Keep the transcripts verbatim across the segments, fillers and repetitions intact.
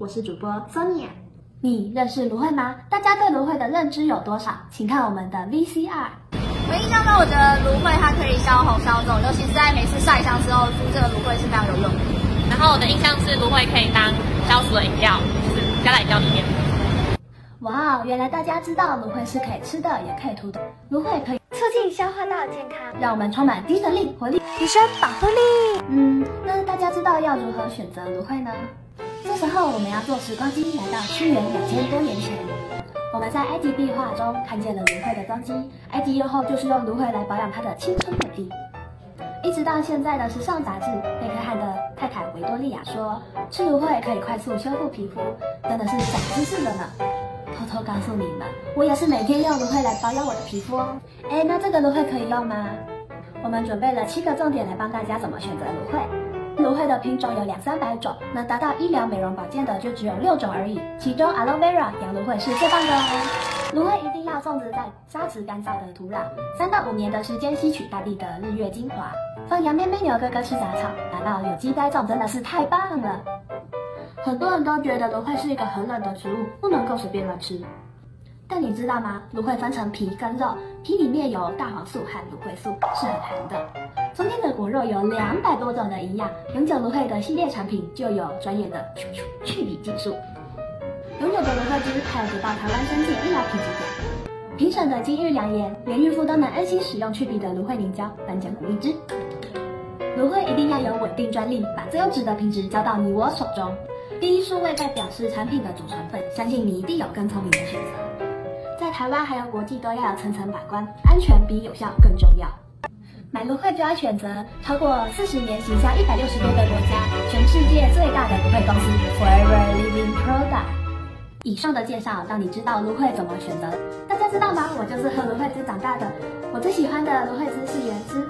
我是主播 Sonia。你认识芦荟吗？大家对芦荟的认知有多少？请看我们的 V C R。 我印象中，我觉得芦荟它可以消红消肿，尤其是在每次晒伤之后，敷这个芦荟是非常有用的。 然后我的印象是芦荟可以当消暑的饮料，就是加在饮料里面。 哇，原来大家知道芦荟是可以吃的，也可以涂的。芦荟可以促进消化道健康， 让我们充满精神力、活力， 提升保护力。 嗯，那大家知道要如何选择芦荟呢？这时候我们要坐时光机来到西元两千多年前，我们在埃及壁画中看见了芦荟的踪迹。埃及幼后就是用芦荟来保养她的青春美丽。一直到现在的时尚杂志《贝克汉的太太维多利亚》说，吃芦荟可以快速修复皮肤，真的是长知识了呢。偷偷告诉你们，我也是每天用芦荟来保养我的皮肤哦。哎，那这个芦荟可以用吗？我们准备了七个重点来帮大家怎么选择芦荟。芦荟的品种有两三百种，能达到医疗美容保健的就只有六种而已。其中 Aloe Vera 洋芦荟是最棒的哦。芦荟一定要种植在沙质干燥的土壤，三到五年的时间吸取大地的日月精华。放羊咩咩牛哥哥吃杂草，达到有机栽种真的是太棒了。很多人都觉得芦荟是一个很冷的植物，不能够随便乱吃。但你知道吗？芦荟分成皮跟肉，皮里面有大黄素和芦荟素，是很寒的。中间的果肉有两百多种的营养，永久芦荟的系列产品就有专业的去皮技术。永久的芦荟汁还有得到台湾生技医疗品质奖。评审的金玉良言，连孕妇都能安心使用去皮的芦荟凝胶颁奖鼓励汁。芦荟一定要有稳定专利，把最优质的品质交到你我手中。第一数位代表是产品的主成分，相信你一定有更聪明的选择。在台湾还有国际都要有层层把关，安全比有效更重要。买芦荟就要选择超过四十年行销一百六十多个国家，全世界最大的芦荟公司 Forever Living Product。以上的介绍让你知道芦荟怎么选择。大家知道吗？我就是喝芦荟汁长大的，我最喜欢的芦荟汁是原汁。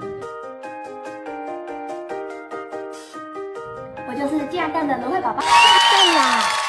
我就是鸡蛋蛋的芦荟宝宝。 对啦。